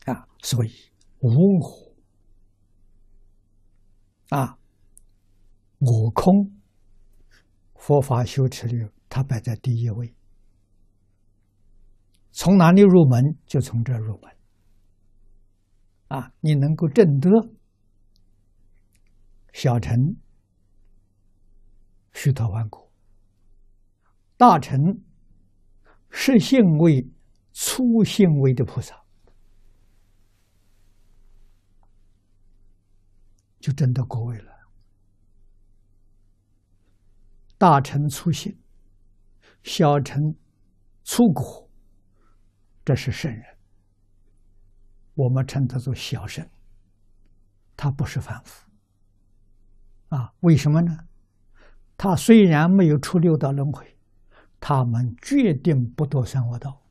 所以无我我空，佛法修持里它摆在第一位。从哪里入门，就从这入门。你能够证得小乘须陀洹果，大乘实性位、粗性位的菩萨，就证得果位了。大乘粗性，小乘粗果，这是圣人，我们称他做小圣，他不是凡夫。为什么呢？他虽然没有出六道轮回，他们决定不堕三恶道，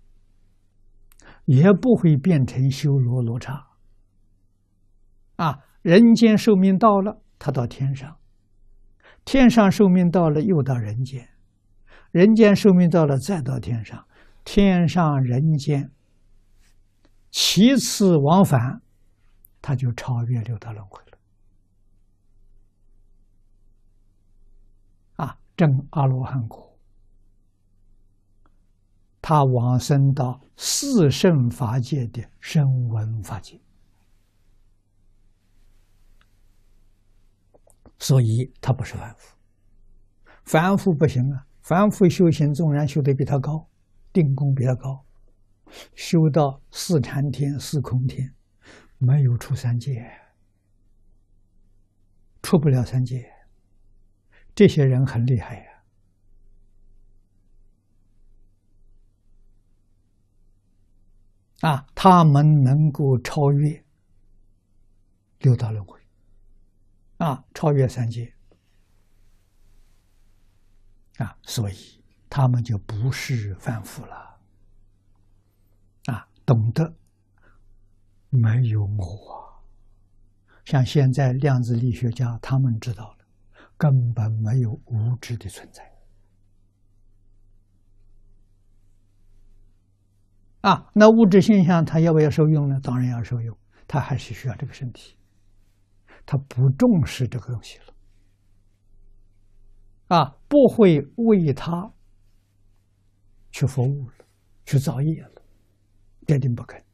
也不会变成修罗罗刹。人间寿命到了，他到天上；天上寿命到了，又到人间；人间寿命到了，再到天上。天上人间其次往返，他就超越六道轮回了。证阿罗汉果，他往生到四圣法界的声闻法界，所以他不是凡夫。凡夫不行凡夫修行纵然修得比他高，定功比他高，修到四禅天、四空天，没有出三界，出不了三界。这些人很厉害他们能够超越六道轮回，超越三界，所以他们就不是凡夫了，懂得没有我。像现在量子力学家他们知道了，根本没有物质的存在。那物质现象它要不要受用呢？当然要受用，它还是需要这个身体，它不重视这个东西了，不会为它去服务了，去造业了，决定不肯。